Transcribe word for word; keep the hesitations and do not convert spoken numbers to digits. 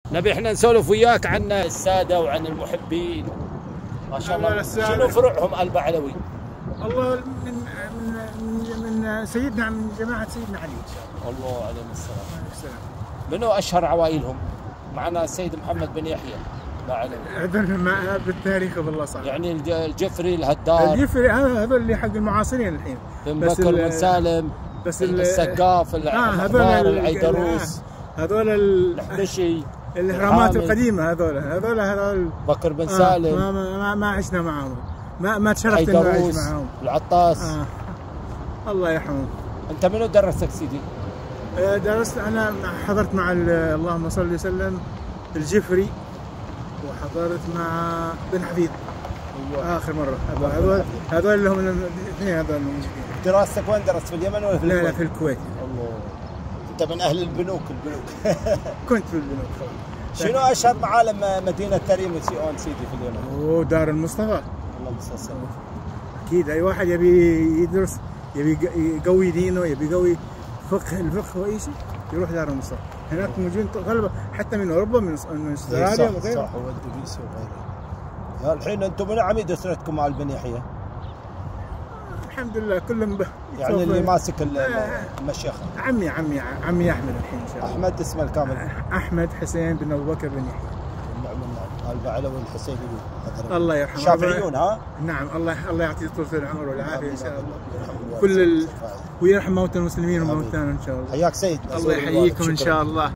نبي احنا نسولف وياك عن السادة وعن المحبين ما شاء الله. شنو فروعهم البعلوي؟ الله من من من سيدنا من جماعة سيدنا علي ان شاء الله. الله عليه السلام. منو اشهر عوائلهم؟ معنا السيد محمد بن يحيى بعلوي. هذول بالتاريخ والله صح. يعني الجفري الهدار. الجفري هذول اللي حق المعاصرين الحين. بن بكر بن سالم. بس السقاف الأحمر العيدروس. هذول الحبشي. الاهرامات القديمه هذول هذول هذول بكر بن سالم. آه ما, ما, ما عشنا معاهم، ما ما تشرفت اني اعيش معاهم. العطاس. آه. الله يرحمه. انت منو درسك سيدي؟ درست انا حضرت مع اللهم صل وسلم الجفري، وحضرت مع بن حفيظ. أيوة. اخر مره. هذول هذول اللي هم الاثنين هذول الموجودين. دراستك وين درست؟ في اليمن ولا في الكويت؟ لا لا في الكويت. الله. انت من اهل البنوك البنوك. كنت في البنوك. شنو اشهر معالم مدينه تريم وسيئون سيدي في اليمن؟ اوه دار المصطفى. اللهم صل وسلم. اكيد اي واحد يبي يدرس، يبي يقوي دينه، يبي يقوي فقه الفقه واي شيء يروح دار المصطفى. هناك موجودين طلبه حتى من اوروبا، من من استراليا وغيرها. صح والدبيسي وغيره. الحين انتم من عميد اسرتكم مع بن يحيى؟ الحمد لله كلهم ب... يعني اللي ماسك المشيخه. عمي عمي عمي احمد الحين ان شاء الله. احمد اسمه الكامل؟ احمد حسين بن ابو بكر بن يحيى. نعم نعم. البعلوي الحسينيون. الله يرحمه. شافعيون ها؟ نعم الله الله يعطيه طول العمر والعافيه ان شاء الله. كل ال... ويرحم موتى المسلمين وموتانا ان شاء الله. حياك سيد. الله يحييكم ان شاء الله.